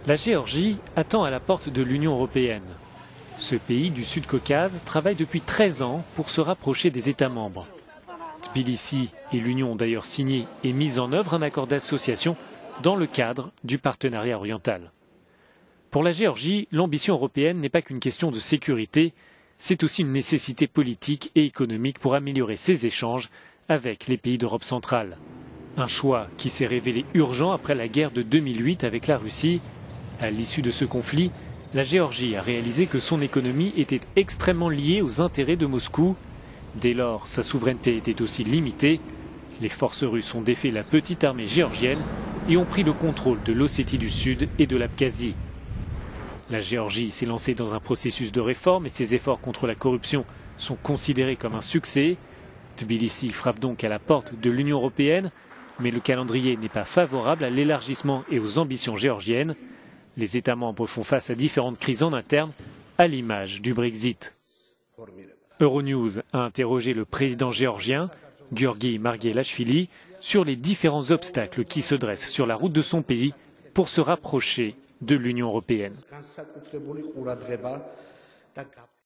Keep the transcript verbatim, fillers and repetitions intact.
La Géorgie attend à la porte de l'Union européenne. Ce pays du Sud-Caucase travaille depuis treize ans pour se rapprocher des États membres. Tbilissi et l'Union ont d'ailleurs signé et mis en œuvre un accord d'association dans le cadre du partenariat oriental. Pour la Géorgie, l'ambition européenne n'est pas qu'une question de sécurité, c'est aussi une nécessité politique et économique pour améliorer ses échanges avec les pays d'Europe centrale. Un choix qui s'est révélé urgent après la guerre de deux mille huit avec la Russie. À l'issue de ce conflit, la Géorgie a réalisé que son économie était extrêmement liée aux intérêts de Moscou. Dès lors, sa souveraineté était aussi limitée. Les forces russes ont défait la petite armée géorgienne et ont pris le contrôle de l'Ossétie du Sud et de l'Abkhazie. La Géorgie s'est lancée dans un processus de réforme et ses efforts contre la corruption sont considérés comme un succès. Tbilissi frappe donc à la porte de l'Union européenne, mais le calendrier n'est pas favorable à l'élargissement et aux ambitions géorgiennes. Les États membres font face à différentes crises en interne, à l'image du Brexit. Euronews a interrogé le président géorgien, Giorgi Marghelashvili, sur les différents obstacles qui se dressent sur la route de son pays pour se rapprocher de l'Union européenne.